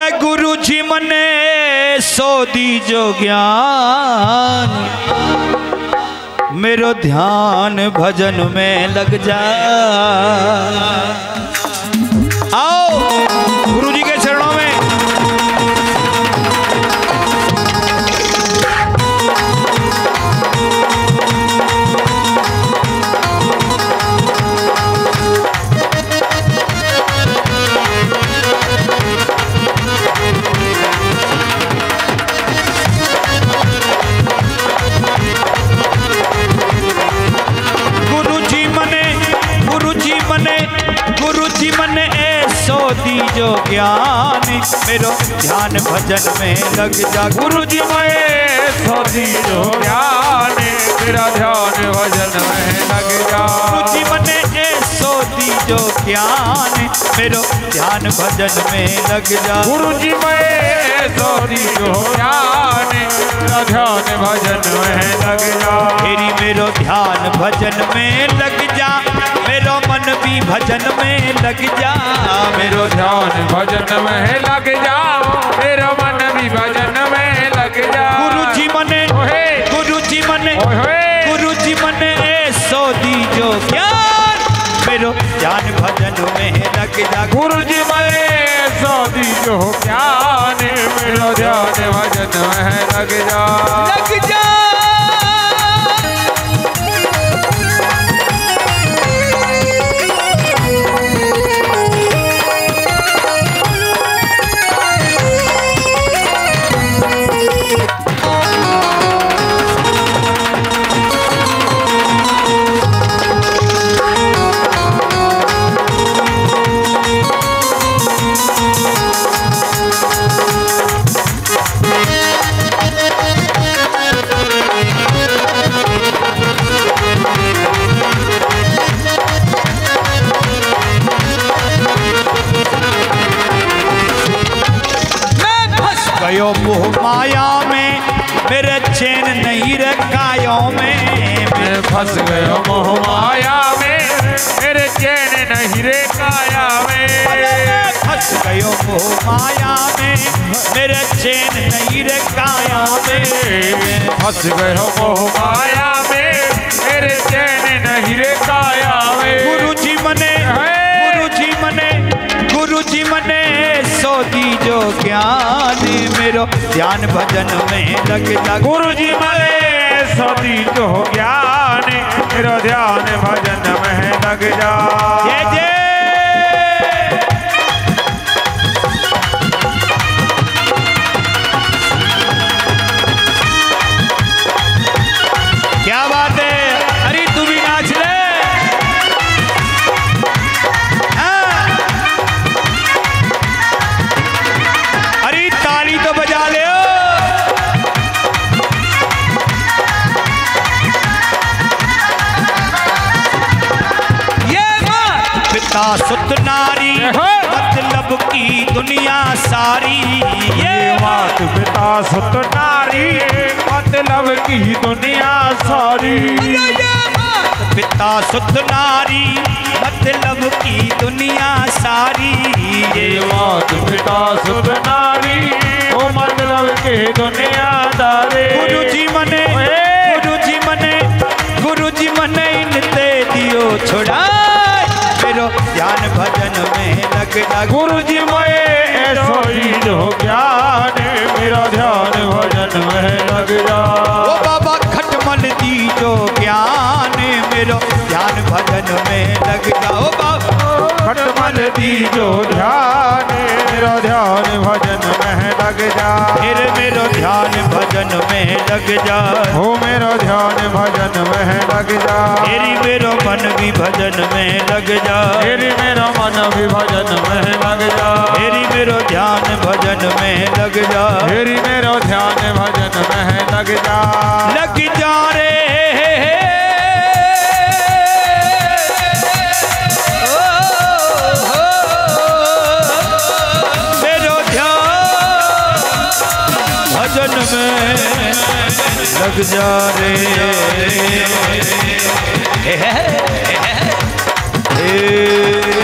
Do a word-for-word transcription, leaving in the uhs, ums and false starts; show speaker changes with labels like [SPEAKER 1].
[SPEAKER 1] बोले गुरु जी मने सो दीजो ज्ञान, मेरो ध्यान भजन में लग जा। आओ गुरु जी के चरणों में। दीजो ज्ञान, मेरो ध्यान भजन में लग जा। गुरु जी मैं सो दीजो ज्ञान, मेरा ध्यान भजन में लग जा। गुरु जी मने सो दीजो ज्ञान, मेरो ध्यान भजन में लग जा। गुरु जी मैं सो दीजो ज्ञान, मेरा ध्यान भजन में लग जा। तेरी मेरो ध्यान भजन में लग जा, मेरो मन भी भजन में लग जा। मेरो ध्यान भजन में लग जाओ, मेरो मन भी भजन में लग जा। गुरु जी मने गुरु जी मने गुरु जी मने सो दीजो ज्ञान, मेरो ध्यान भजन में लग जा। गुरु जी मने सो दीजो ज्ञान, मेरो ध्यान भजन में लग जा लग जा। मोह माया में मेरे चैन नहीं रे कायों में, मैं फंस गयो मोह माया में मेरे चैन नहीं रे काया में। फंस गयो मोह माया में मेरे चैन नहीं रे काया में। फंस गयो मोह माया में मेरे चैन नहीं रे काया में। गुरु जी मने गुरु जी मने गुरु जी मने सो दीजो ज्ञान, मेरो ध्यान भजन में लग जा। गुरु जी मने सो दीजो ज्ञान, मेरो ध्यान भजन में लग जा। जय जय क्या बात है। अरे तू भी नाच ले। तो बजा ले ये बात पिता सुत नारी मतलब की दुनिया सारी। ये बात पिता सुत नारी मतलब की दुनिया सारी। पिता सुत नारी मतलब की दुनिया सारी। ये बात पिता सुत नारी मतलब के दुनियादारी। गुरु जी मने गुरु जी मने गुरु जी मने इनते दियो छोड़ा, मेरो ध्यान भजन में लग जा। गुरु जी मैं सो दीजो ज्ञान, मेरा ध्यान भजन में लग जा। ओ बाबा खटमल दीजो ज्ञान, मेरो ध्यान भजन में लग जा। ओ बाबा खटमल दीजो ध्यान, मेरा ध्यान भजन में लग जा। फिर मेरो ध्यान भजन में लग जा। हो मेरो ध्यान भजन में लग जा। तेरी मेरो मन भी भजन में लग जा। तेरी मेरो मन भी भजन में लग जा। तेरी मेरो ध्यान भजन में लग जा। तेरी मेरो ध्यान भजन में लग जा लग जा रे। भजन में लग जा रे। हे हे हे हे